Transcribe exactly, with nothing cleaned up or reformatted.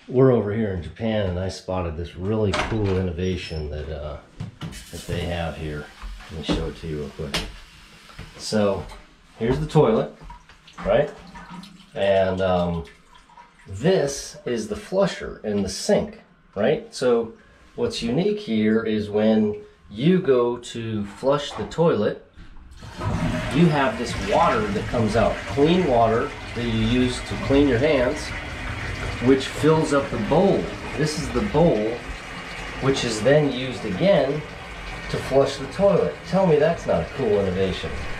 we're over here in Japan, and I spotted this really cool innovation that uh, that they have here. Let me show it to you real quick. So here's the toilet, right? And um, this is the flusher in the sink, right? So what's unique here is when you go to flush the toilet, you have this water that comes out, clean water that you use to clean your hands, which fills up the bowl. This is the bowl, which is then used again to flush the toilet. Tell me that's not a cool innovation.